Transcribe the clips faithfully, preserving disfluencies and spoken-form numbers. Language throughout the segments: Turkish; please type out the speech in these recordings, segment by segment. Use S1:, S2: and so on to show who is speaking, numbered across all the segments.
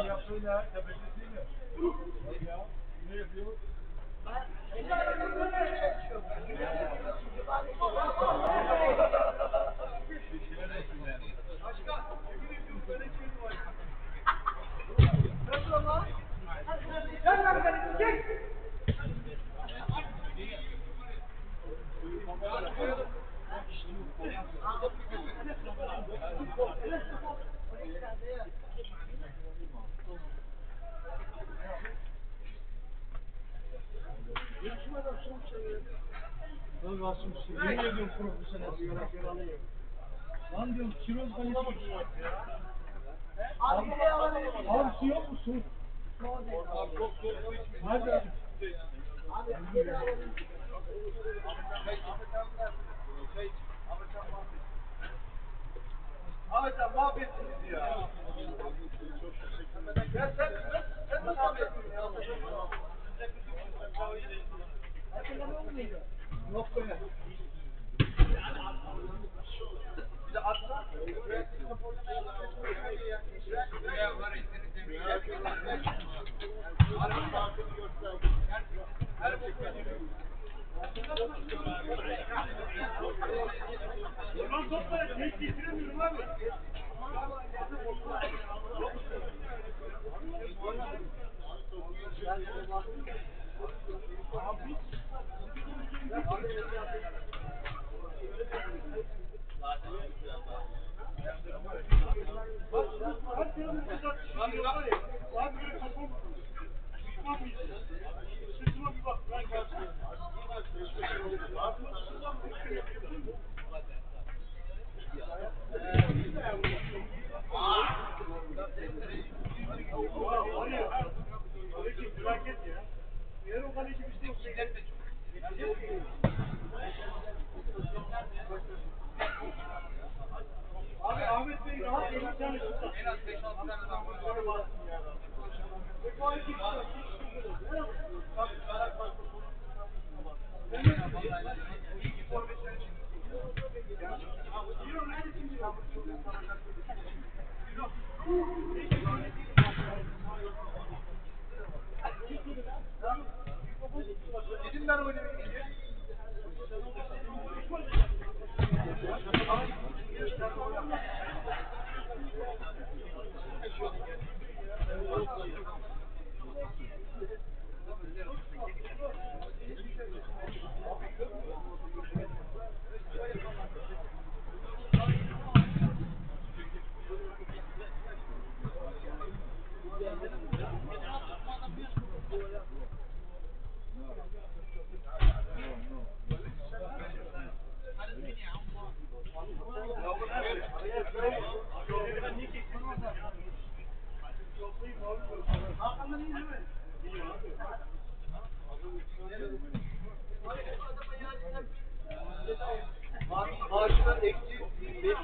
S1: yaptığıyla tepesisiyle. Ya, ne yapıyor?
S2: Ben Rasim Yemin ediyorum profesyonel. Lan diyorum kiroz kalesi. Abi, abi su yok mu su? Hadi.
S1: Ahmet sen mahvettiniz ya. Ya sen, sen nasıl mahvettin ya? Yok be. Bir de atla.
S2: Ulan toplara tek getiremiyorum abi. Sırtıma bir bak. Ben karşıyım. Kaleci felaket ya. Eğer o kaleci bir şey yok. Abi Ahmet Bey rahat elli tane tutar. En az beş altı tane daha var.
S1: Gidin ben oynayayım. Maaşına eksi beş.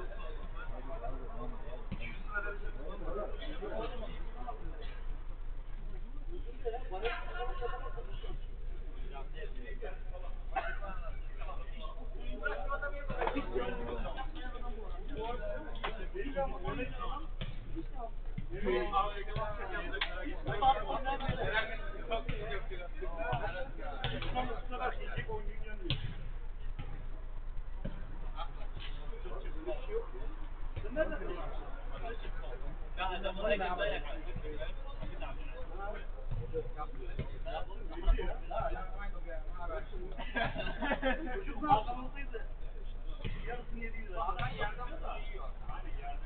S2: Çocuk ağzımızdaydı. Yarısını yediyiz. Ağzından yerden mi yiyor? Aynen yerden.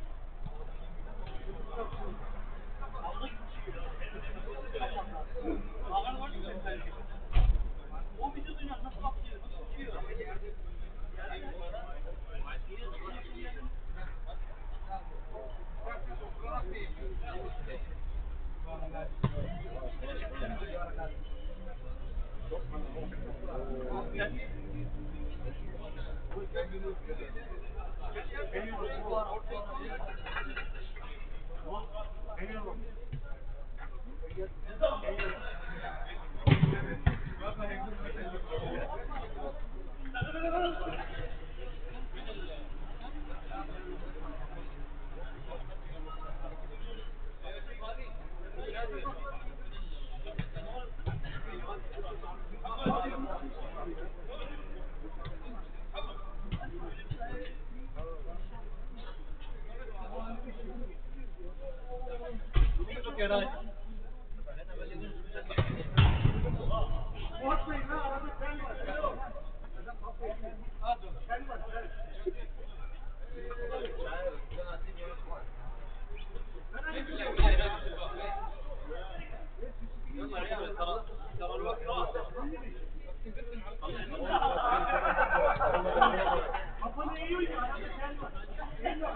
S2: Aldı gidiyor. Ağzını var mı sen? O bir de dünya nasıl atlıyor? Nasıl uçuyor? Thank you. Eray.
S1: Korkmayın lan arada sen var.
S2: Hadi.
S1: Sen var. Sen. Kafanı eğiyor ya. Arada sen var. Sen var.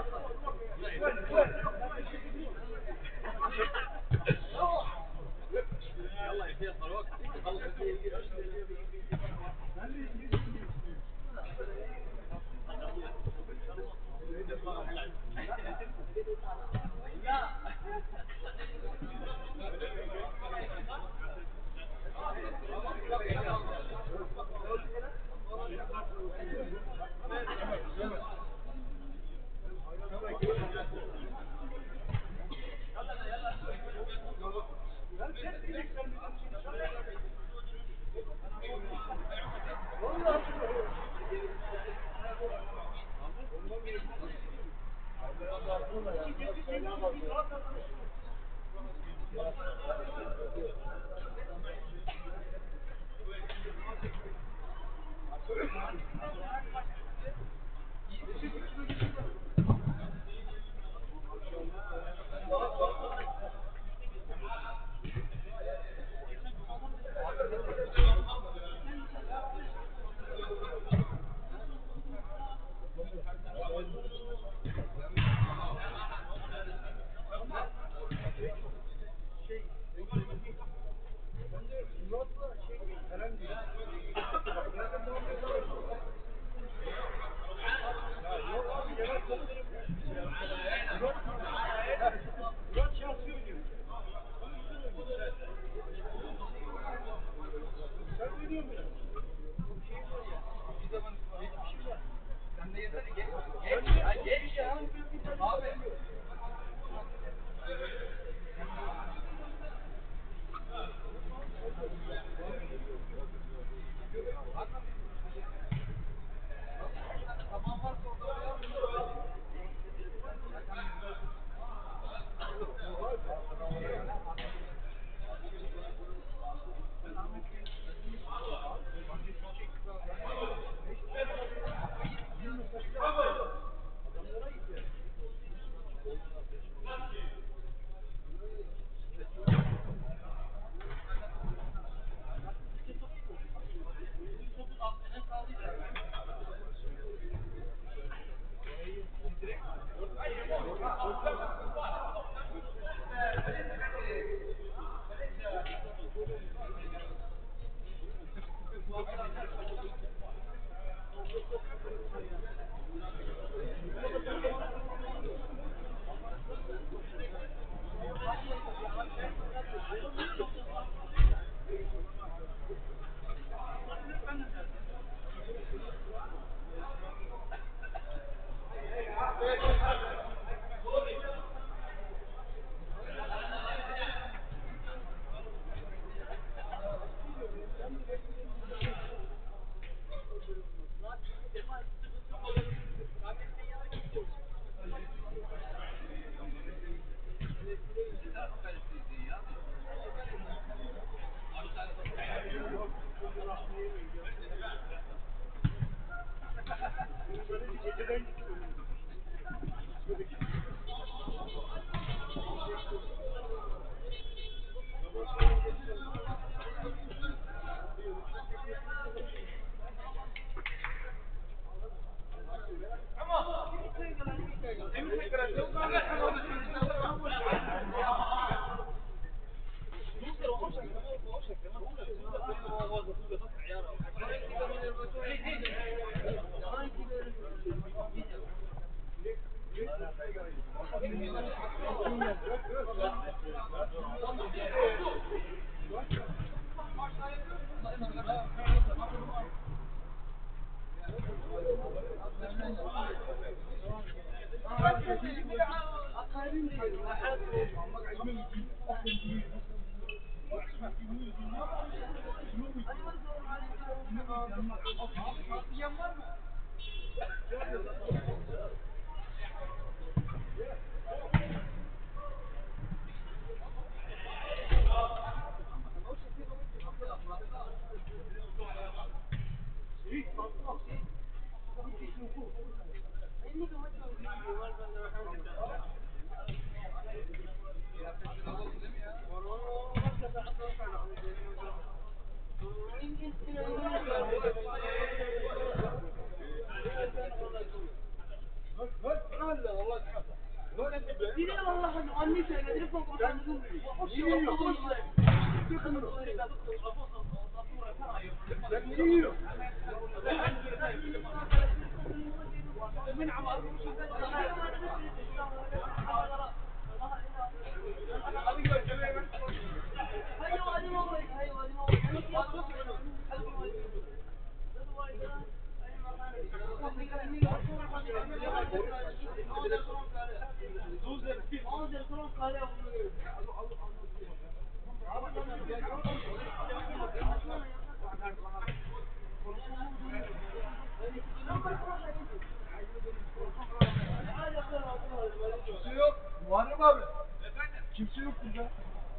S2: Kimse yok. Muharrem abi. Kimse yok burada.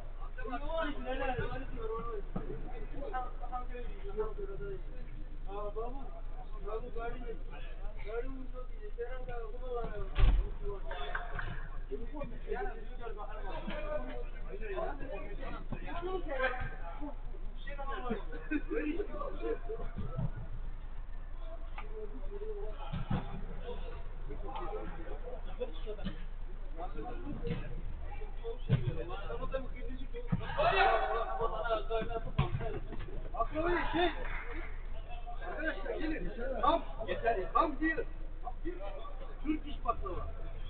S2: Akrabayı şey. Arkadaşlar gelin. Tam. Yeter. Tam değil. Türk iş baklava.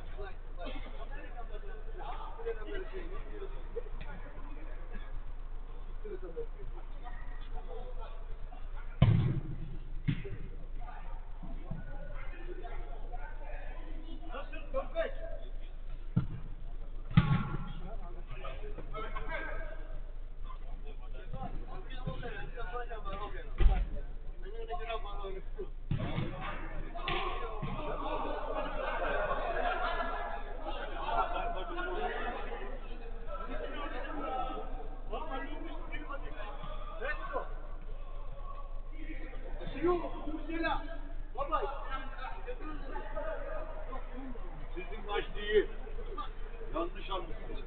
S2: Nasıl köpek?
S1: Sizin maç değil. Yanlış anlıyorsunuz.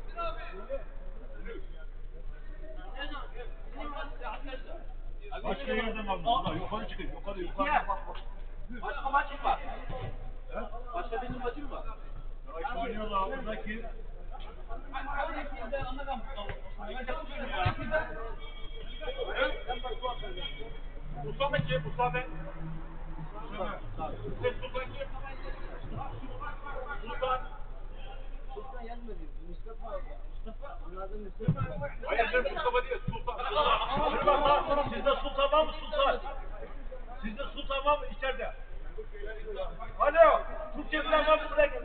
S1: Başka yerden almışsın. Yukarı çıkın. Yukarı yukarı.
S3: Başka maç mı var? Başka benim maçım var.
S1: Ya oynuyorlar buradaki. Mustafa kim? Mustafa ben. Sen Sultan kim? Sultan.
S2: Sultan yazmadı. Mustafa abi. Mustafa. Anladın Mustafa.
S1: Hayır sen Mustafa değil. Sultan. Sultan. Sizde Sultan var mı Sultan? Sizde Sultan var mı içeride? Alo. Türkçe bilen var mı? Buraya gel.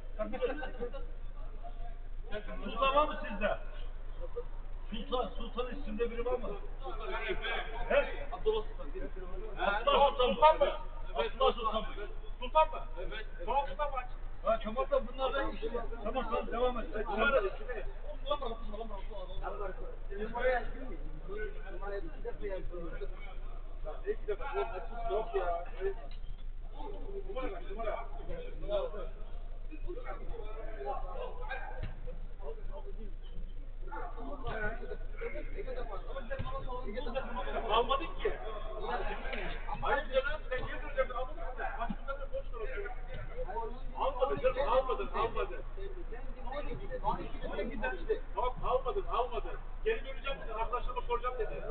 S1: Sultan var mı sizde? Sultan, Sultan isimde biri var mı? He?
S3: Abdullah Sultan.
S1: Abdullah Sultan mı? Abdullah Sultan mı?
S3: Sultan mı? Evet. Tamam Sultan maç.
S1: Ha tamam da bunlar da işte. Tamam tamam devam et. Numara
S2: Numarayı açtın mı? Numarayı iki defa yazdım.
S3: İki defa. Yok ya.
S1: numara numara.
S3: Almadık ki. Hayır canım sen niye duracaksın? Almadın mı sen? Aslında da boş duruyorsun. Almadın canım almadın almadın. Tamam almadın almadın. Geri döneceğim dedi. Arkadaşlarıma soracağım dedi.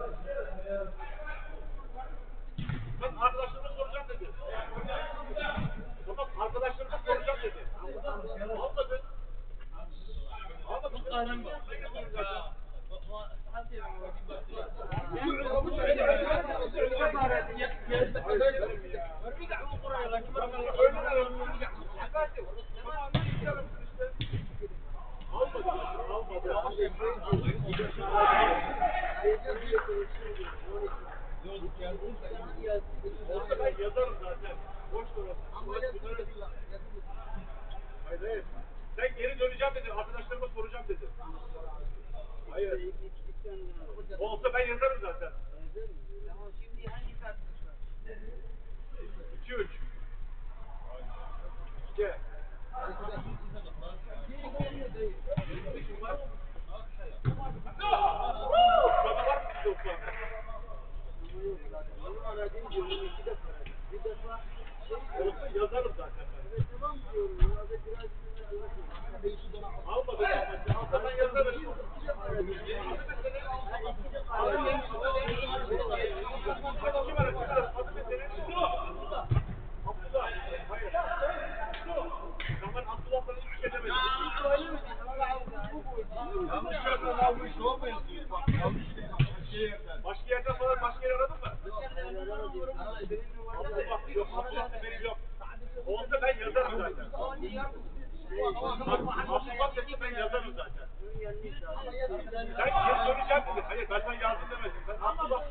S3: Ben arkadaşlarıma soracağım dedi. Tamam arkadaşlarıma soracağım dedi. Almadın. Almadın. Orada ben yazarım zaten. Boş durun. Hayır hayır. Sen geri döneceğim dedi. Arkadaşlarıma soracağım dedi. Hayır. Olsa ben yazarım zaten.
S2: Tamam şimdi hangi saatimiz var?
S1: İki üç. İki. Sana var mı bir doksan?
S2: Onu aradığım diyorum iki defa. Bir defa
S1: Olsa yazarım zaten.
S2: tamam diyorum. Orada biraz
S1: Almadım. Yanlış yerden almış olmayasınız. Bak yanlış başka yerden. Başka yerden falan başka yer aradın mı? Abdullah yok. Abdullah benim yok. Olsa ben yazarım zaten. Abdullah dedi ben yazarım zaten. Sen geri döneceğim dedi. Hayır ben sana yazdım demedim. Sen Abdullah.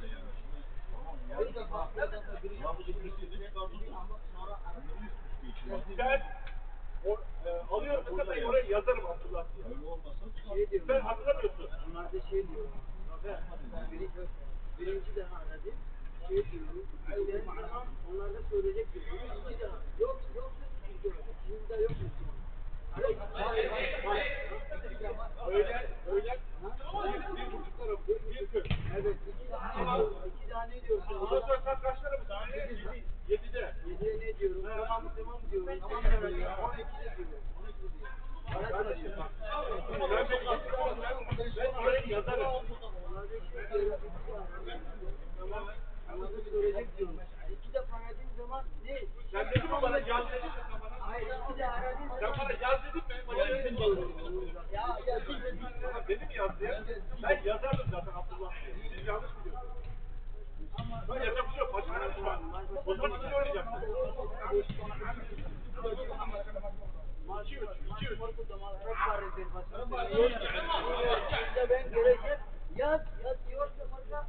S1: Sen o, e, alıyorum mesela ben oraya yazarım Abdullah diye. Sen hatırlamıyorsun.
S4: Onlar da şey diyor. Biri, birinci defa aradı. Şey diyorum. İşte, onlar da söyleyecek diyor. İkinci defa. Yok yok. İkinci de yok.
S1: Öğlen, öğlen, bir, bir buçuk tarafı, bir kırk.
S4: Evet. İki tane, iki tane diyorsun.
S1: Ondan sonra saat kaçlara mı? Saat yedi. Yedide.
S4: Yediye ne diyorum? Tamam tamam diyorum. Tamam diyorum. On ikide diyorum. On ikide diyorum.
S1: Kardeşim bak. Ben beni yazarım. Ben oraya yazarım.
S4: Onlar da şey diyor. Tamam. Onlar da söyleyecek diyorum. İki defa aradığım zaman ne?
S1: Sen dedin mi bana yaz dedin mi sen bana?
S4: Hayır iki de aradığım
S1: Sen bana yaz dedin mi? Bana yazın
S4: Ya yazın dedim.
S1: Dedim yaz diye. Ben yazardım zaten Abdullah diye. Siz yanlış biliyorsunuz. Ben yazabiliyorum. Başka bir şey var. O zaman sizi oynayacağım. İki üç. İki üç.
S4: İşte ben gelecek yaz yaz diyorsa fazla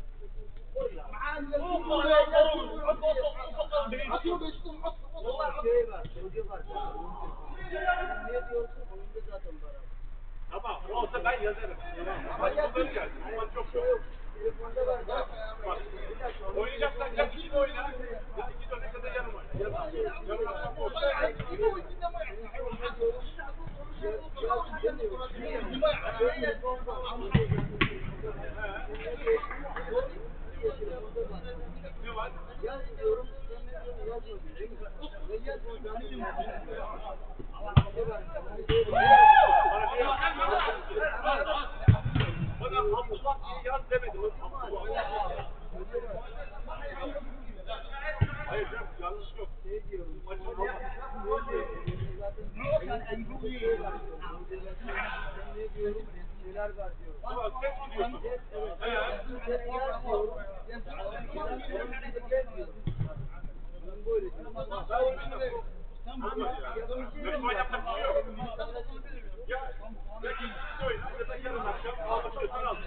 S4: Onlar şey var, çocuğu var. Ne diyorsun? Onun da zaten var.
S1: Tamam. O olsa ben yazarım. Hadi bunları gel. Bunlar çok yok.
S4: Telefonda var.
S1: Bak. Oynayacaksan ya iki de oyna. Ya iki de oyna ya da yarım oyna. Yarım akşam boş. Ne var?
S4: Yaz diyorum, sen ne diyorsun? Yazma. Ben yazmıyorum.
S1: Bana Abdullah diye yaz demedi. Abdullah. Hayır canım yanlış yok.
S4: Şey diyorum.
S1: Maçın olmadı.
S4: Ne diyorum? Şeyler var diyorum.
S1: Tamam ses gidiyorsun. He.
S4: Ben yaz diyorum. Ben böyle diyorum.
S1: Ben oynayacağım. Benim oynayacak bir şey yok. Ya, ya ikisi oyna ya da yarın akşam ağlaşıyorsun al.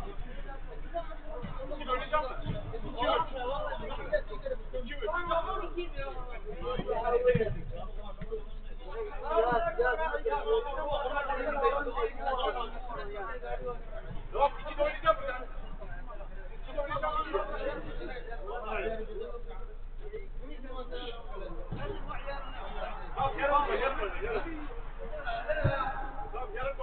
S1: İkisi oynayacak mı? İki üç. İki üç. Yok iki de oynayacak mı sen? İki de oynayacak mı? Tamam yarın oyna yarın oyna yarın. Tamam yarın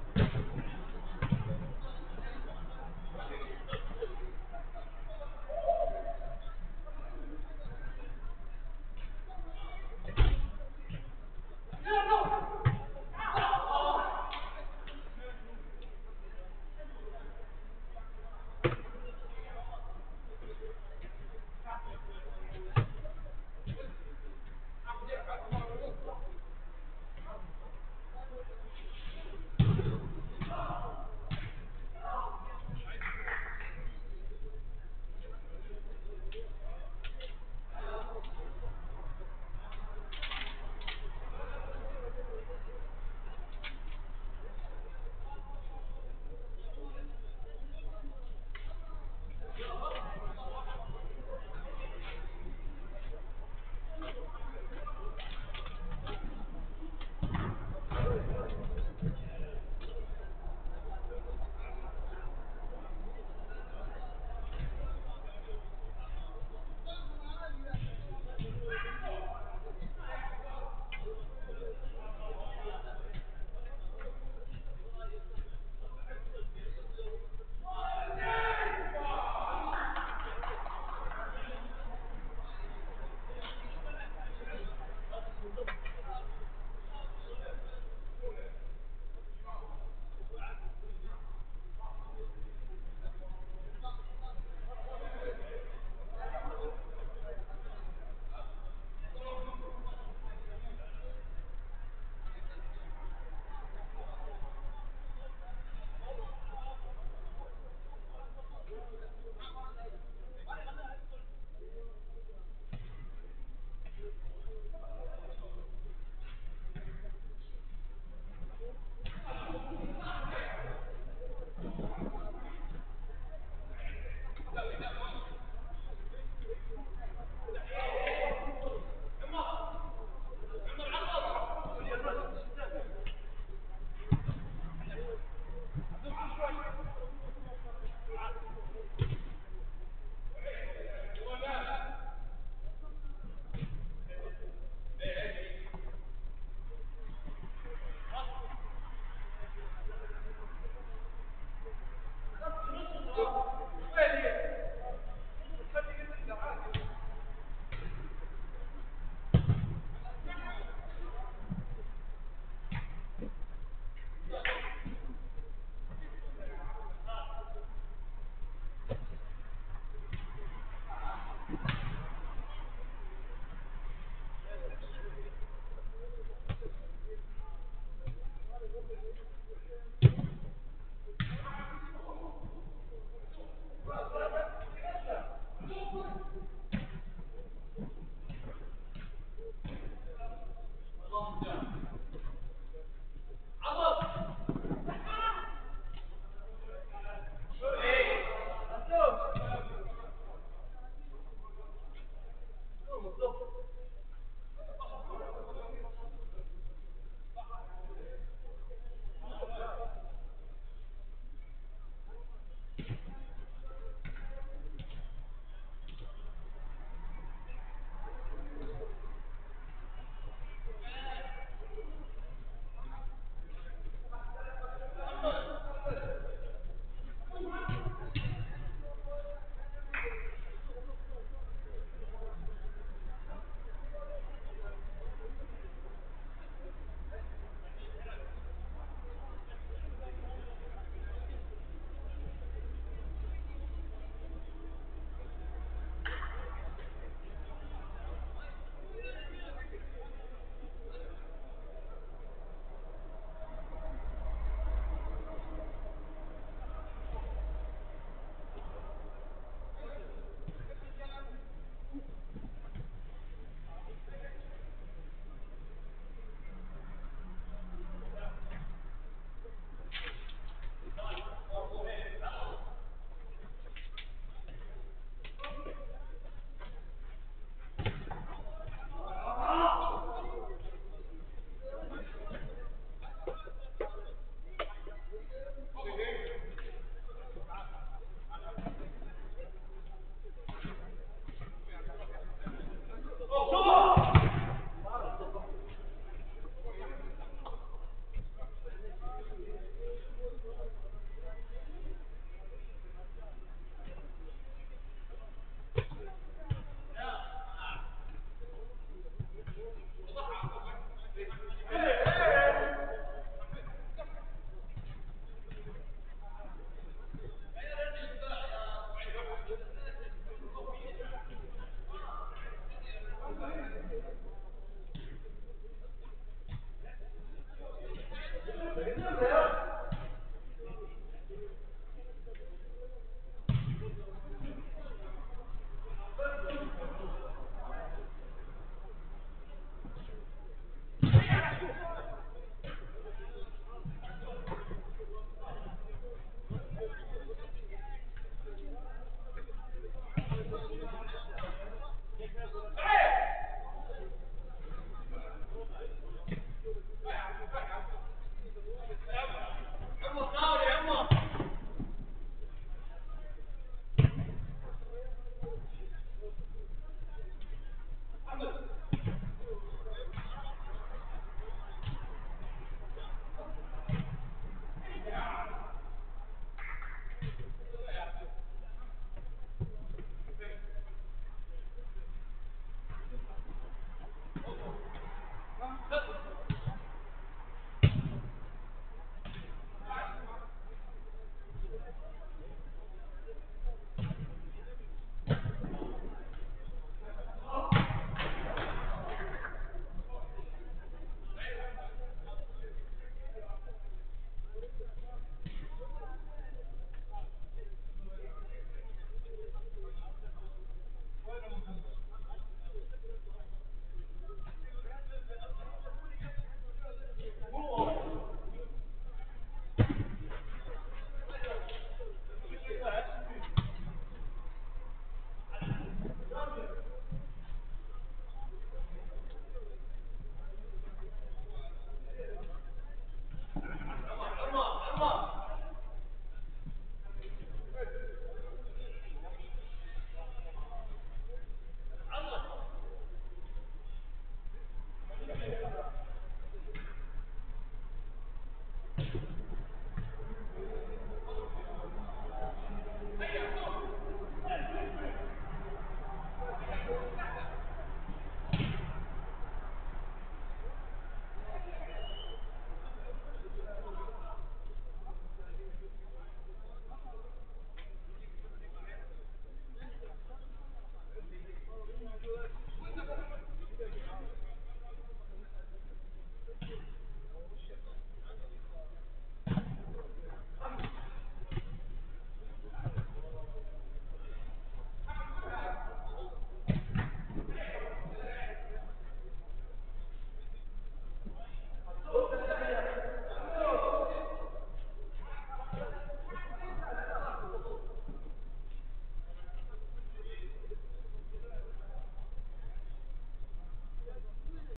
S3: Bravo!